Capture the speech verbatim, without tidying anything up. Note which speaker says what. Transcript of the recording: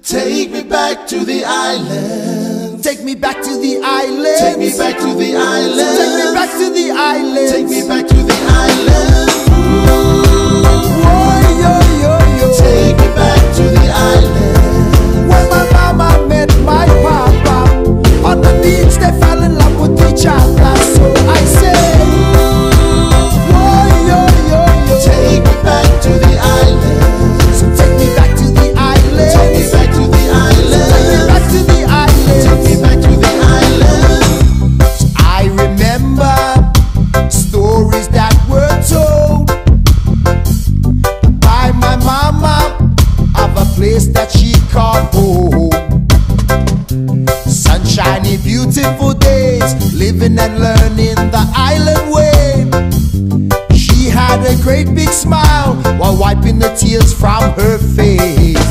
Speaker 1: Take me back to the island.
Speaker 2: Take me back to the island.
Speaker 1: Take me back to the island.
Speaker 2: Take me back to the island.
Speaker 1: Take me back to the island.
Speaker 2: Oh, yo, yo, yo.
Speaker 1: Take me back to the island.
Speaker 2: When my mama met my papa, on the beach they fell in love with each other. So I say, oh, yo, yo, yo.
Speaker 1: Take me back to the island.
Speaker 2: So take me back to the island.
Speaker 1: Take me back to the island.
Speaker 2: Take me back to the island.
Speaker 1: Take me back to the island.
Speaker 2: I remember stories that were told by my mama of a place that she called home. Sunshiny, beautiful days, living and learning the island way. She had a great big smile while wiping the tears from her face.